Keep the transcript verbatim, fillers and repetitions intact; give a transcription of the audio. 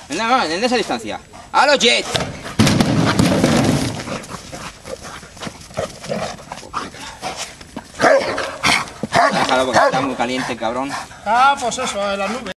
Venga, en esa distancia. ¡A los Jet! Déjalo porque está muy caliente, cabrón. Ah, pues eso, en la nube.